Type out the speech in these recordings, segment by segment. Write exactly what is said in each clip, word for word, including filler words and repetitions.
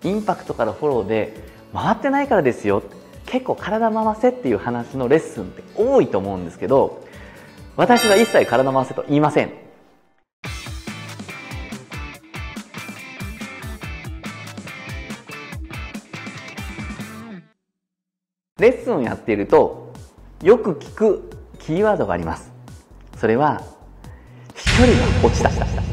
インパクトからフォローで回ってないからですよ、結構体回せっていう話のレッスンって多いと思うんですけど、私は一切体回せと言いません。レッスンをやっているとよく聞くキーワードがあります。それは飛距離が落ちた。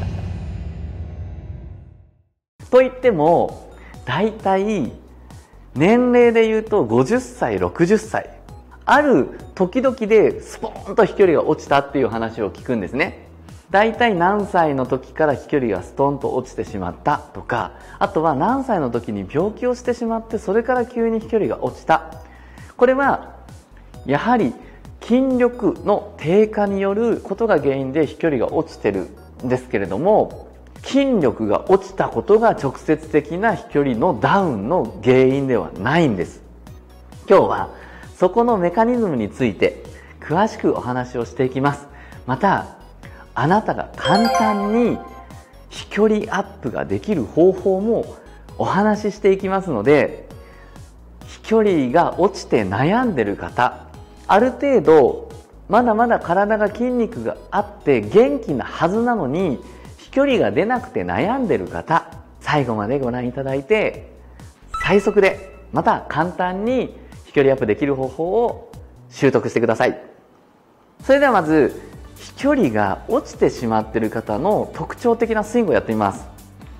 といってもだいたい年齢でいうとごじゅっさいろくじゅっさい、ある時々でスポーンと飛距離が落ちたっていう話を聞くんですね。だいたい何歳の時から飛距離がストンと落ちてしまったとか、あとは何歳の時に病気をしてしまってそれから急に飛距離が落ちた。これはやはり筋力の低下によることが原因で飛距離が落ちてるんですけれども、筋力が落ちたことが直接的な飛距離のダウンの原因ではないんです。今日はそこのメカニズムについて詳しくお話をしていきます。またあなたが簡単に飛距離アップができる方法もお話ししていきますので、飛距離が落ちて悩んでる方、ある程度まだまだ体が筋肉があって元気なはずなのに飛距離が出なくて悩んでる方、最後までご覧いただいて最速でまた簡単に飛距離アップできる方法を習得してください。それではまず飛距離が落ちてしまっている方の特徴的なスイングをやってみます。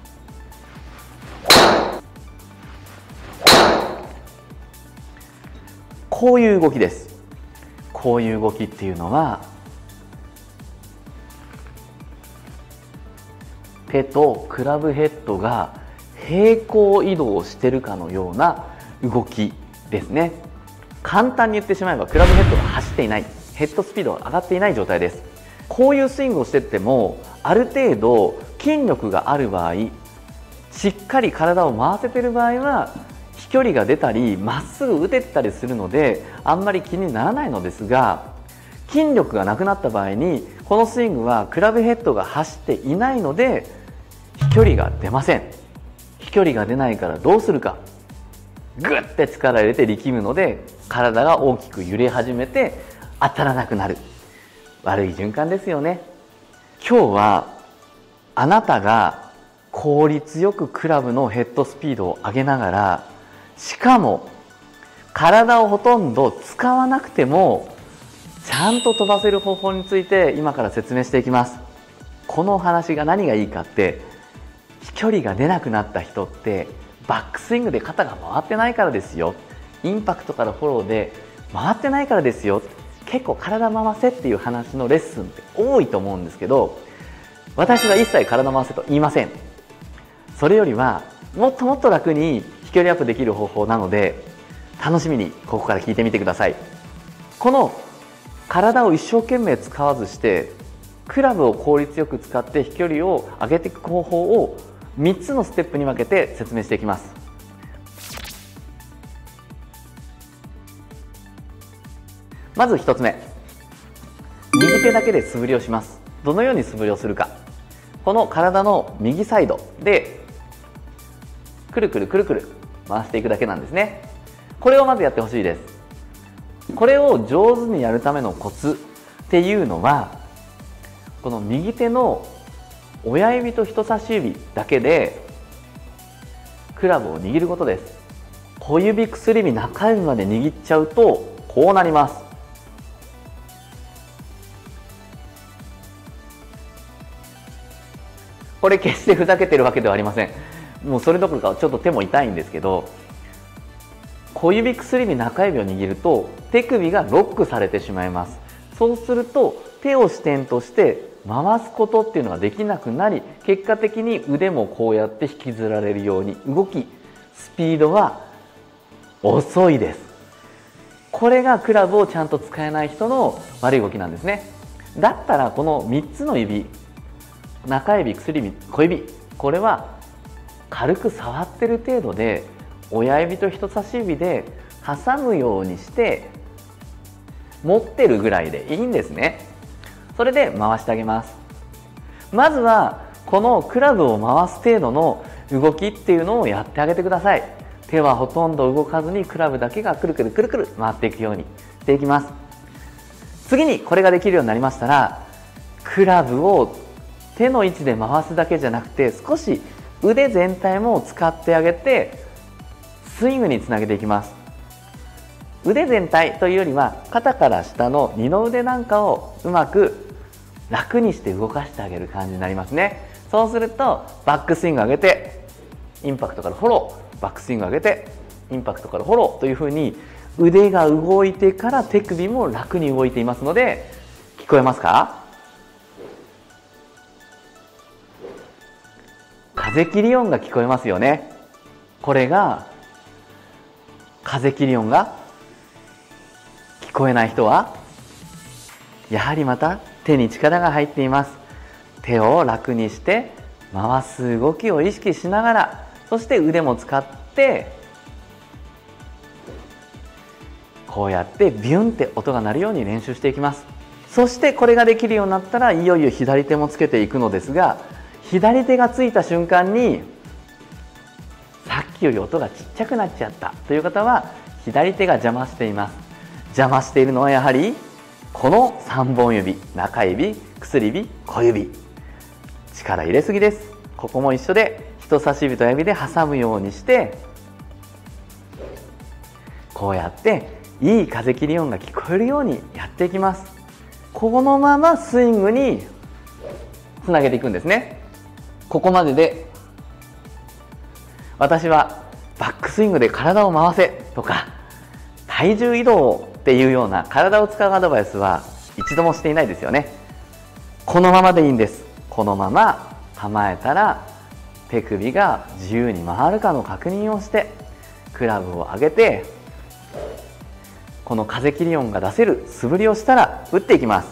こういう動きです。こういう動きっていうのは手とクラブヘッドが平行移動してるかのような動きですね。簡単に言ってしまえばクラブヘッドが走っていない、ヘッドスピードが上がっていない状態です。こういうスイングをしてってもある程度筋力がある場合、しっかり体を回せてる場合は飛距離が出たりまっすぐ打てたりするのであんまり気にならないのですが、筋力がなくなった場合にこのスイングはクラブヘッドが走っていないので飛距離が出ません。飛距離が出ないからどうするか、グッて力を入れて力むので体が大きく揺れ始めて当たらなくなる。悪い循環ですよね。今日はあなたが効率よくクラブのヘッドスピードを上げながら、しかも体をほとんど使わなくてもちゃんと飛ばせる方法について今から説明していきます。このお話が何がいいかって、飛距離が出なくなった人ってバックスイングで肩が回ってないからですよ、インパクトからフォローで回ってないからですよ、結構体回せっていう話のレッスンって多いと思うんですけど、私は一切体回せと言いません。それよりはもっともっと楽に飛距離アップできる方法なので、楽しみにここから聞いてみてください。この体を一生懸命使わずしてクラブを効率よく使って飛距離を上げていく方法をみっつのステップに分けて説明していきます。まずひとつめ、右手だけで素振りをします。どのように素振りをするか、この体の右サイドでくるくるくるくる回していくだけなんですね。これをまずやってほしいです。これを上手にやるためのコツっていうのは、この右手の親指と人差し指だけでクラブを握ることです。小指、薬指、中指まで握っちゃうとこうなります。これ決してふざけてるわけではありません。もうそれどころかちょっと手も痛いんですけど、小指、薬指、中指を握ると手首がロックされてしまいます。そうすると手を支点として回すことっていうのができなくなり、結果的に腕もこうやって引きずられるように動き、スピードは遅いです。これがクラブをちゃんと使えない人の悪い動きなんですね。だったらこのみっつの指、中指、薬指、小指、これは軽く触ってる程度で親指と人差し指で挟むようにして持ってるぐらいでいいんですね。それで回してあげます。まずはこのクラブを回す程度の動きっていうのをやってあげてください。手はほとんど動かずにクラブだけがくるくるくるくる回っていくようにしていきます。次にこれができるようになりましたら、クラブを手の位置で回すだけじゃなくて、少し腕全体も使ってあげてスイングにつなげていきます。腕全体というよりは肩から下の二の腕なんかをうまく楽にして動かしてあげる感じになりますね。そうするとバックスイング上げてインパクトからフォロー、バックスイング上げてインパクトからフォローというふうに腕が動いてから手首も楽に動いていますので、聞こえますか？風切り音が聞こえますよね。これが風切り音が聞こえない人はやはりまた手に力が入っています。手を楽にして回す動きを意識しながら、そして腕も使ってこうやってビュンって音が鳴るように練習していきます。そしてこれができるようになったらいよいよ左手もつけていくのですが、左手がついた瞬間にさっきより音がちっちゃくなっちゃったという方は左手が邪魔しています。邪魔しているのはやはりこのさんぼん指、中指、薬指、小指、力入れすぎです。ここも一緒で人差し指と親指で挟むようにして、こうやっていい風切り音が聞こえるようにやっていきます。このままスイングにつなげていくんですね。ここまでで私はバックスイングで体を回せとか体重移動っていうような体を使うアドバイスは一度もしていないですよね。このままでいいんです。このまま構えたら手首が自由に回るかの確認をしてクラブを上げて、この風切り音が出せる素振りをしたら打っていきます。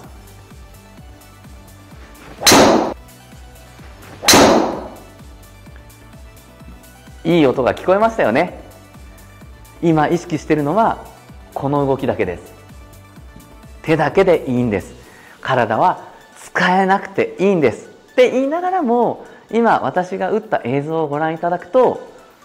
いい音が聞こえましたよね。今意識しているのはこの動きだけです。手だけでいいんです。体は使えなくていいんですって言いながらも、今私が打った映像をご覧いただくと、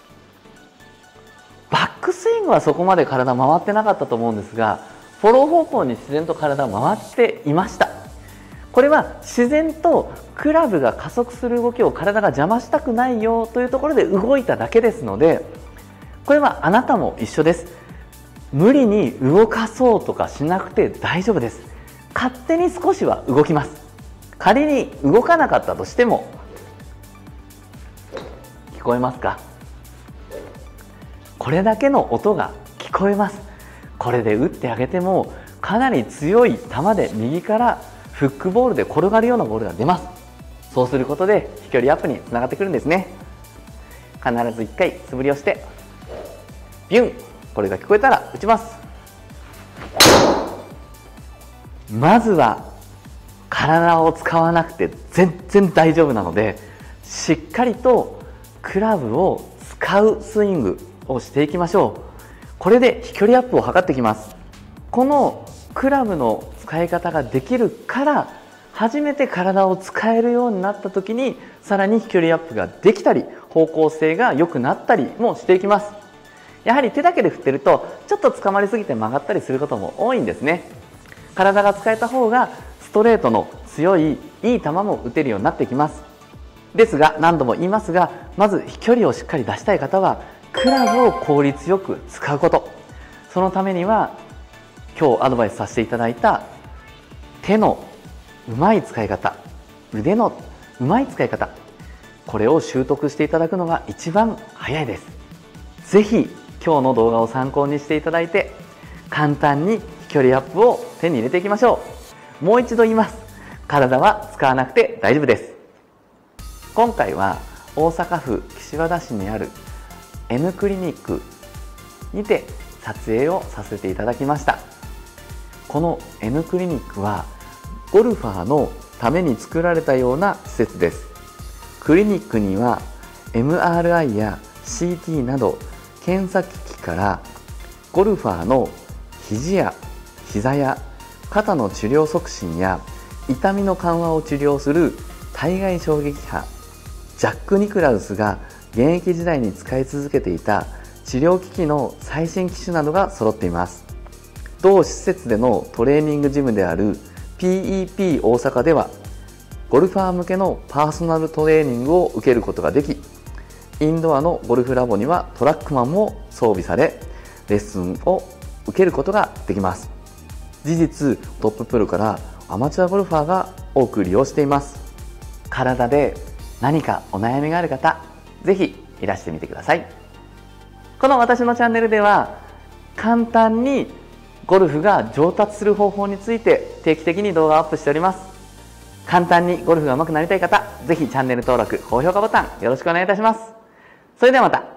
バックスイングはそこまで体回ってなかったと思うんですが、フォロー方向に自然と体回っていました。これは自然とクラブが加速する動きを体が邪魔したくないよというところで動いただけですので、これはあなたも一緒です。無理に動かそうとかしなくて大丈夫です。勝手に少しは動きます。仮に動かなかったとしても、聞こえますか？これだけの音が聞こえます。これで打ってあげてもかなり強い球で右からフックボールで転がるようなボールが出ます。そうすることで飛距離アップにつながってくるんですね。必ずいっかい素振りをしてビュン、これが聞こえたら打ちます。まずは体を使わなくて全然大丈夫なので、しっかりとクラブを使うスイングをしていきましょう。これで飛距離アップを図っていきます。このクラブの使い方ができるから初めて体を使えるようになった時にさらに飛距離アップができたり方向性が良くなったりもしていきます。やはり手だけで振ってるとちょっと捕まりすぎて曲がったりすることも多いんですね。体が使えた方がストレートの強いいい球も打てるようになってきます。ですが何度も言いますが、まず飛距離をしっかり出したい方はクラブを効率よく使うこと。そのためには今日アドバイスさせていただいた手のうまい使い方、腕のうまい使い方、これを習得していただくのが一番早いです。ぜひ今日の動画を参考にしていただいて簡単に飛距離アップを手に入れていきましょう。もう一度言います。体は使わなくて大丈夫です。今回は大阪府岸和田市にある N クリニックにて撮影をさせていただきました。この N クリニックはゴルファーのために作られたような施設です。クリニックには エムアールアイ や シーティー など検査機器からゴルファーの肘や膝や肩の治療促進や痛みの緩和を治療する体外衝撃波ジャック・ニクラウスが現役時代に使い続けていた治療機器の最新機種などが揃っています。同施設でのトレーニングジムである ピーイーピー 大阪ではゴルファー向けのパーソナルトレーニングを受けることができ、インドアのゴルフラボにはトラックマンも装備され、レッスンを受けることができます。事実、トッププロからアマチュアゴルファーが多く利用しています。体で何かお悩みがある方、ぜひいらしてみてください。この私のチャンネルでは簡単にゴルフが上達する方法について定期的に動画をアップしております。簡単にゴルフが上手くなりたい方、ぜひチャンネル登録、高評価ボタンよろしくお願いいたします。それではまた。